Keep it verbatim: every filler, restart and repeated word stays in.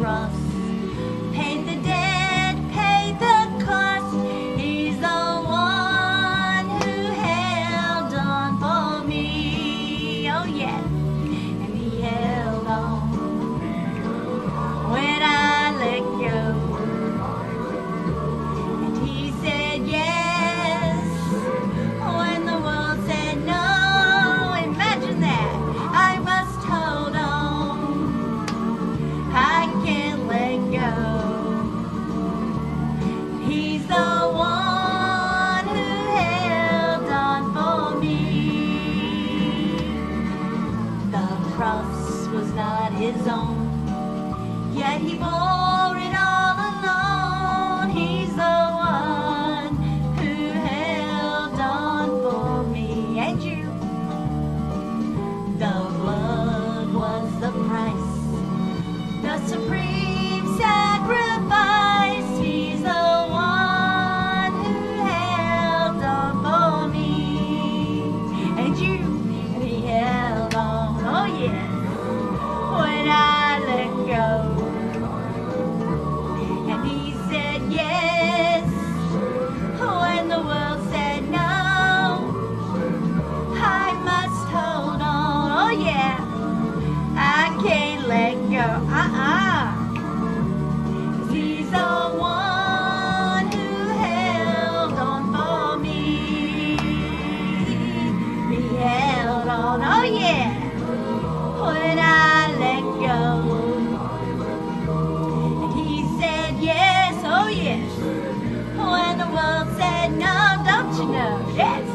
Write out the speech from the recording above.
cross, paid the debt, paid the cost. He's the one who held on for me. Oh yeah, and he held on when I let go. And he said yes when the world said no. Imagine that. I must hold on. I can't let go. He's the one who held on for me. The cross was not his own, yet he bore it all alone. He's the one who held on for me. And you. The blood was the price, the supreme sacrifice. He's the one who held on for me. And you, and he held on, oh yes, when I let go. And he said yes when the world said no. I must hold on, oh yeah, I can't let go, uh-uh. 'Cause he's the one who held on for me. He held on, oh yeah, when I let go. And he said yes, oh yes, when the world said no. Don't you know, yeah.